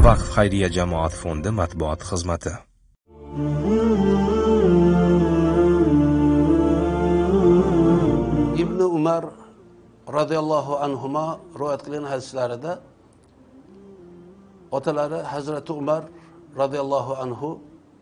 Vaqf xayriya jamoat fondi matbuot xizmati. Ibn Umar radhiyallohu anhuma rivoyat qilgan hadislarida otalari Hazrati Umar radhiyallohu anhu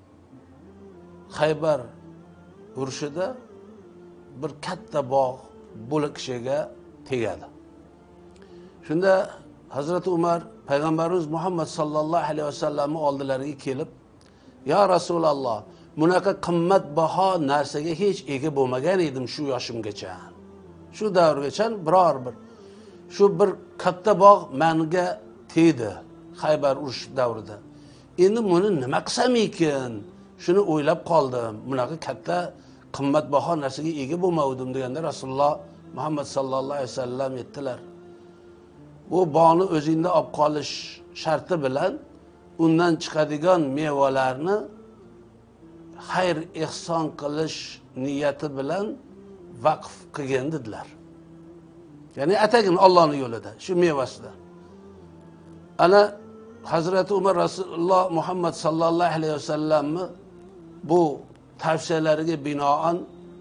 Xaybar urushida bir katta bog' bo'lishiga tegadi. Shunda Hazrati Umar Payg'ambarimiz Muhammad sallallohu alayhi vasallamning oldilariga kelib, "Ya Rasululloh, bunaqa qimmatbaho narsaga hech ega bo'lmagan edim shu yoshimgacha. Shu davrgacha biror bir shu bir katta bog' menga tegdi Xaybar urush davrida. Endi buni nima qilsam ekan? Shuni o'ylab qoldim. Bunaqa katta qimmatbaho narsaga ega bo'lmadim" deganda Rasululloh Muhammad sallallohu alayhi vasallam aytdilar: "Bu bog'ni o'zingda olib qolish sharti bilan undan chiqadigan mevalarni xayr ihson qilish niyati bilan vaqf qilgin" dedilar. Ya'ni atagin Allohning yo'lida, shu mevasida. Ana Hazrati Umar Rasululloh Muhammad sallallohu alayhi vasallamni bu tavsiyalariga binoan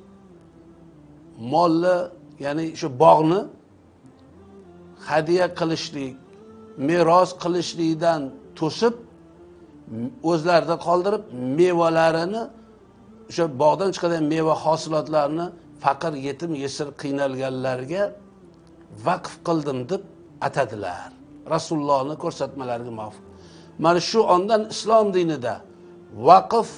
molni, ya'ni shu bog'ni hadiya qilishlik, meros qilishlikdan to'sib, o'zlarida qoldirib, mevalarini, o'sha bog'dan chiqadigan meva hosilotlarini faqir, yetim, yesir qiynalganlarga vaqf qildim deb atadilar. Rasulullohning ko'rsatmalariga muvofiq. Mana shu ondan islom dinida vaqf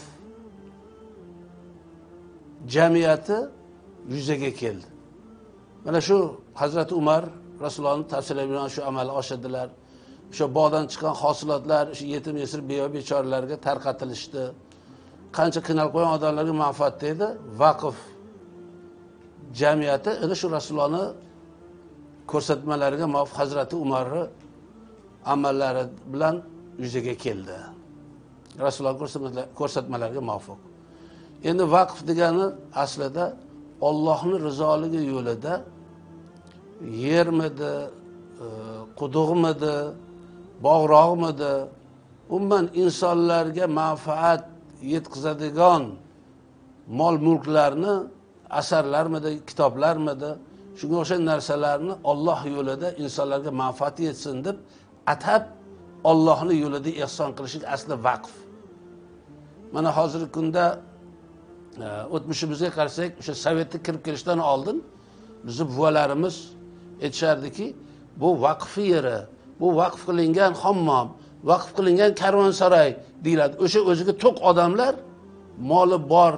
jamiyati yuzaga keldi. Mana shu Hazrati Umar Rasulullohning tavsiyalari bilan shu amalga oshirdilar. O'sha bog'dan chiqqan hosilotlar shu yetim yesir beva bechoralarga tarqatilishdi. Qancha qiynalib qo'ygan odamlarga manfaat edi. Vaqf jamiyati ana shu Rasulullohning ko'rsatmalariga muvofiq Hazrati Umarning amallari bilan yuzaga keldi. Rasululloh ko'rsatmalariga muvofiq. Endi vaqf degani aslida Allohning rizoligi yo'lida yermidi, quduqmidi, bog'roqmidi, umuman insonlarga manfaat yetkazadigan mol mulklarni, asarlarmidi, kitoblarmidi, shunga o'xshagan narsalarni Alloh yo'lida insonlarga manfaat yetsin deb atab Allohning yo'lida ihson qilishlik asli vaqf. Mana hozirgi kunda o'tmishimizga qarasak, o'sha Sovetga kirib kelishdan oldin bizni buvalarimiz aytishardiki, bu vaqf yeri, bu vaqf qilingan hammom, vaqf qilingan karvonsaroy deyiladi. O'sha o'ziga to'q odamlar, moli bor,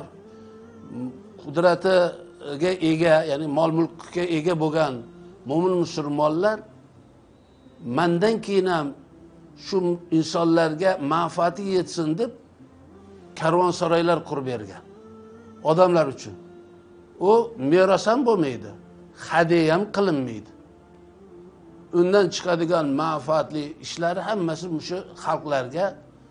qudratiga ega, ya'ni mol mulkka ega bo'lgan mo'min musulmonlar mendan keyin ham shu insonlarga manfaati yetsin deb karvonsaroylar qurib bergan odamlar uchun. U meros ham bo'lmaydi, hadiya ham qilinmaydi. Undan chiqadigan manfaatli ishlari hammasi shu xalqlarga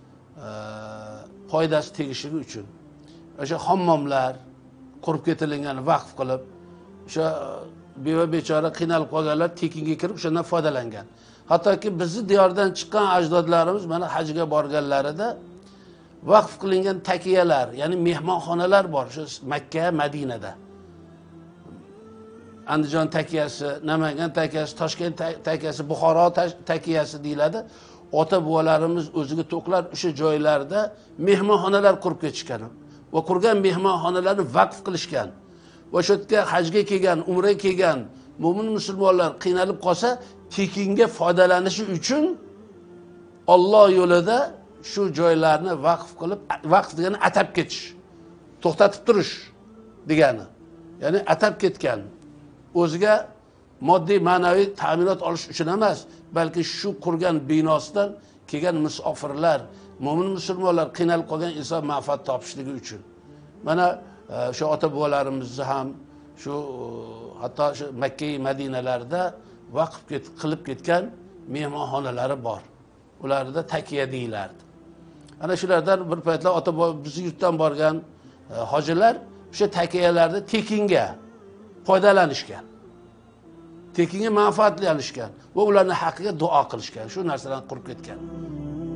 foydasi tegishligi uchun. O'sha hammomlar qurib ketilgan vaqf qilib, o'sha beva bechora qiynalib qolganlar tekinga kirib shundan foydalangan. Hattoki bizni diyordan chiqqan ajdodlarimiz mana hajga borganlarida vaqf qilingan takiyalar, ya'ni mehmonxonalar bor shu Makka, Madinada. Andijon takiyasi, Namangan takiyasi, Toshkent takiyasi, Buxoro takiyasi deyiladi. Ota buvalarimiz o'ziga to'qlar o'sha joylarda mehmonxonalar qurib ketishgan va qurgan mehmonxonalarni vaqf qilishgan. Va shu yerga hajga kelgan, umraga kelgan mo'min musulmonlar qiynalib qolsa, tekinga foydalanishi uchun Alloh yo'lida shu joylarni vaqf qilib, vaqf degani atab ketish, to'xtatib turish degani. Ya'ni atab ketgan. O'ziga moddiy ma'naviy ta'minot olish uchun emas, balki shu qurgan binosidan kelgan musofirlar, mo'min musulmonlar, qiynalib qolgan inson manfaat topishligi uchun. Mana shu ota bobolarimizni ham shu hatto shu Makka, Madinalarda vaqf qilib ketgan mehmonxonalari bor. Ularda takiya deyilardi. Ana shulardan bir paytlar ota bizni yurtdan borgan hojilar o'sha takiyalarda tekinga foydalanishgan. Tekinga manfaatlanishgan va ularning haqqiga duo qilishgan. Shu narsadan qurib ketgan.